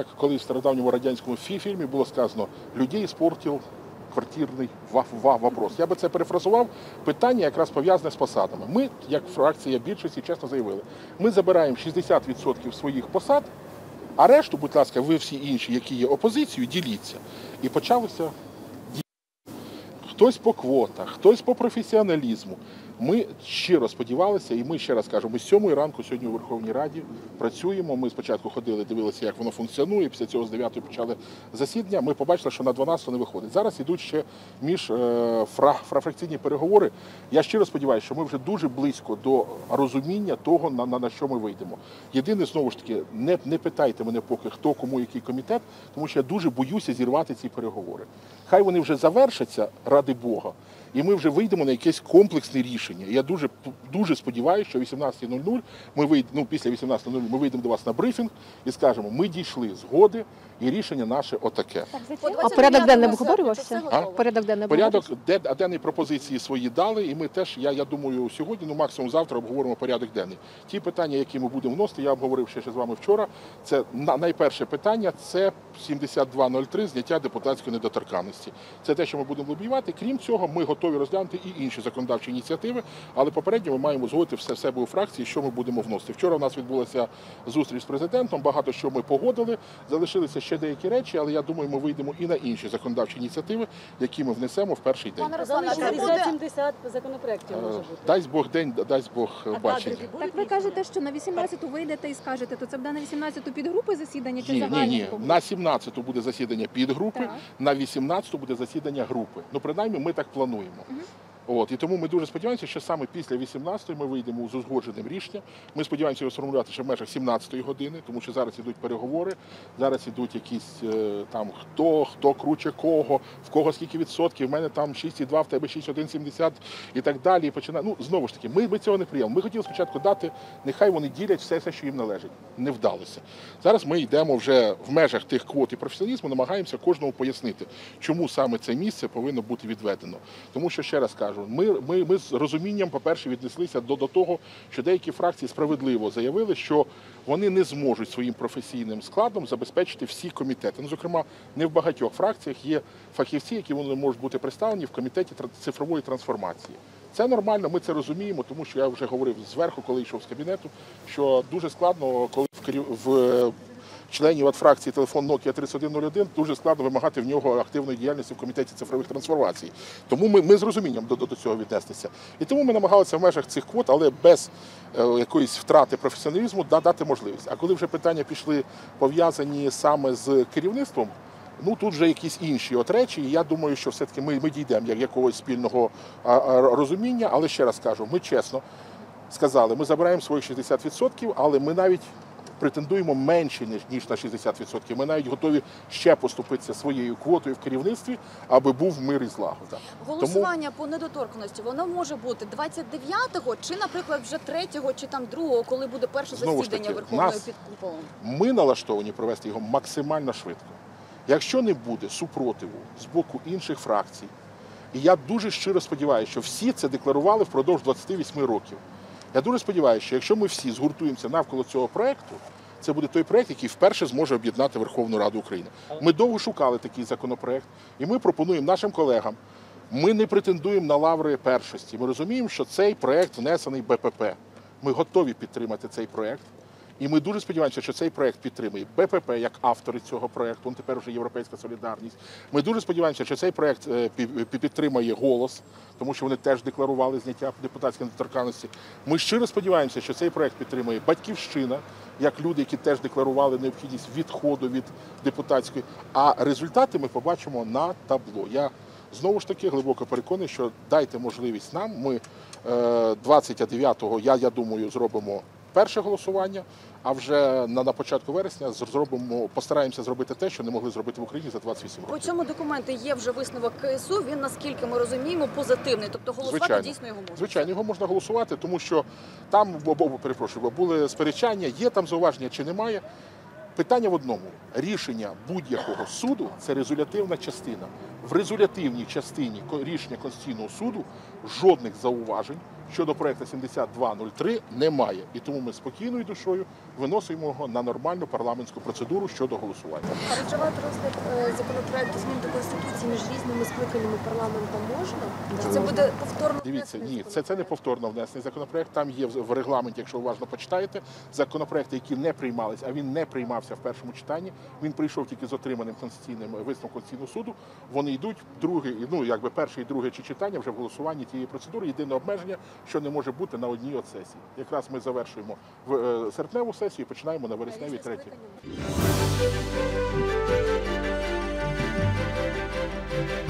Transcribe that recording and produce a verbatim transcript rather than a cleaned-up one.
як колись в стародавньому радянському фільмі було сказано, людей спортив квартирний вопрос. Я би це перефразував, питання якраз пов'язане з посадами. Ми, як фракція більшості, чесно заявили, ми забираємо шістдесят відсотків своїх посад, а решту, будь ласка, ви всі інші, які є опозицією, діліться. І почалося діяти. Хтось по квотах, хтось по професіоналізму. Ми щиро сподівалися, і ми ще раз кажемо, ми з сьомої ранку сьогодні у Верховній Раді працюємо. Ми спочатку ходили, дивилися, як воно функціонує, після цього з дев'ятої почали засідання. Ми побачили, що на дванадцяту не виходить. Зараз йдуть ще міжфракційні переговори. Я щиро сподіваюся, що ми вже дуже близько до розуміння того, на, на, на що ми вийдемо. Єдине, знову ж таки, не, не питайте мене поки, хто кому який комітет, тому що я дуже боюся зірвати ці переговори. Хай вони вже завершаться, ради Бога, і ми вже вийдемо на якесь комплексне рішення. Я дуже, дуже сподіваюся, що о вісімнадцятій нуль нуль ми вийдемо, ну, після вісімнадцятої нуль нуль ми вийдемо до вас на брифінг і скажемо, ми дійшли згоди, і рішення наше отаке. А порядок денний обговорювався? А? Порядок денний Порядок денний пропозиції свої дали, і ми теж, я, я думаю, сьогодні, ну максимум завтра обговоримо порядок денний. Ті питання, які ми будемо вносити, я обговорив ще, ще з вами вчора, це найперше питання, це сімдесят два нуль три, зняття депутатської недоторканності. Це те, що ми будемо лобіювати. Крім цього, ми готові розглянути і інші законодавчі ініціативи, але попередньо ми маємо згодити все в себе у фракції, що ми будемо вносити. Вчора у нас відбулася зустріч з президентом, багато що ми погодили, залишилися ще деякі речі, але я думаю, ми вийдемо і на інші законодавчі ініціативи, які ми внесемо в перший день. Пане Руслане, шістдесят-сімдесят законопроєктів може бути. Дасть Бог день, дасть Бог бачення. Так ви кажете, що на вісімнадцяту вийдете і скажете, то це буде на вісімнадцяту підгрупи засідання чи Ні, загальне? ні, ні. На сімнадцяту буде засідання підгрупи, Так. на вісімнадцяту буде засідання групи. Ну, принаймні, ми так плануємо. Угу. От, і тому ми дуже сподіваємося, що саме після вісімнадцятої ми вийдемо з узгодженим рішенням. Ми сподіваємося його сформулювати ще в межах сімнадцятої години, тому що зараз ідуть переговори, зараз ідуть якісь е, там хто, хто круче кого, в кого скільки відсотків, в мене там шість цілих два, в тебе шість цілих один сімдесят і так далі. І починає. Ну, знову ж таки, ми, ми цього не прийняли. Ми хотіли спочатку дати, нехай вони ділять все, все, що їм належить. Не вдалося. Зараз ми йдемо вже в межах тих квот і професіоналізму, намагаємося кожному пояснити, чому саме це місце повинно бути відведено. Тому що, ще раз кажу, Ми, ми, ми з розумінням, по-перше, віднеслися до, до того, що деякі фракції справедливо заявили, що вони не зможуть своїм професійним складом забезпечити всі комітети. Ну, зокрема, не в багатьох фракціях є фахівці, які вони можуть бути представлені в комітеті цифрової трансформації. Це нормально, ми це розуміємо, тому що я вже говорив зверху, коли йшов з кабінету, що дуже складно, коли в, в членів від фракції телефон Nokia тридцять один нуль один, дуже складно вимагати в нього активної діяльності в комітеті цифрових трансформацій. Тому ми, ми з розумінням до, до цього віднестися. І тому ми намагалися в межах цих квот, але без е, якоїсь втрати професіоналізму дати можливість. А коли вже питання пішли пов'язані саме з керівництвом, ну тут вже якісь інші от речі, і я думаю, що все-таки ми, ми дійдемо як якогось спільного а, а, розуміння, але ще раз кажу, ми чесно сказали, ми забираємо своїх шістдесят відсотків, але ми навіть претендуємо менше, ніж на шістдесят відсотків. Ми навіть готові ще поступитися своєю квотою в керівництві, аби був мир і злагода. Голосування Тому... по недоторканності, воно може бути двадцять дев'ятого чи, наприклад, вже третього чи там другого, коли буде перше Знову засідання таки, Верховної нас... під куполом? Ми налаштовані провести його максимально швидко. Якщо не буде супротиву з боку інших фракцій, і я дуже щиро сподіваюся, що всі це декларували впродовж двадцяти восьми років. Я дуже сподіваюся, що якщо ми всі згуртуємося навколо цього проєкту, це буде той проєкт, який вперше зможе об'єднати Верховну Раду України. Ми довго шукали такий законопроєкт, і ми пропонуємо нашим колегам, ми не претендуємо на лаври першості. Ми розуміємо, що цей проєкт внесений Б П П. Ми готові підтримати цей проєкт. І ми дуже сподіваємося, що цей проєкт підтримує Б П П як автори цього проєкту, він тепер вже «Європейська солідарність». Ми дуже сподіваємося, що цей проєкт підтримає «Голос», тому що вони теж декларували зняття депутатської недоторканності. Ми щиро сподіваємося, що цей проєкт підтримує «Батьківщина», як люди, які теж декларували необхідність відходу від депутатської. А результати ми побачимо на табло. Я знову ж таки глибоко переконаний, що дайте можливість нам. Ми двадцять дев'ятого, я, я думаю, зробимо перше голосування, а вже на, на початку вересня зробимо, постараємося зробити те, що не могли зробити в Україні за двадцять вісім років. По цьому документі є вже висновок К С У, він, наскільки ми розуміємо, позитивний, тобто голосувати Звичайно. дійсно його можна. Звичайно, його можна голосувати, тому що там, бо, бо, перепрошую, бо були сперечання, є там зауваження чи немає. Питання в одному. Рішення будь-якого суду – це резолютивна частина. В резолютивній частині рішення Конституційного суду жодних зауважень, щодо проекту сімдесят два нуль три немає. І тому ми спокійною душою виносимо його на нормальну парламентську процедуру щодо голосування. А розривати розгляд е, законопроекту змін до Конституції між різними скликаннями парламенту можна? Чи це буде повторно? Дивіться, внесений ні, це, це не повторно внесений законопроект. Там є в в регламенті, якщо уважно почитаєте, законопроекти, які не приймались, а він не приймався в першому читанні. Він прийшов тільки з отриманим конституційним висновком Конституційного суду. Вони йдуть другий, ну якби перше і друге чи читання вже в голосуванні тієї процедури. Єдине обмеження, що не може бути на одній от сесії. Якраз ми завершуємо в е, серпневу сесію і починаємо на вересневій третій. Скликання.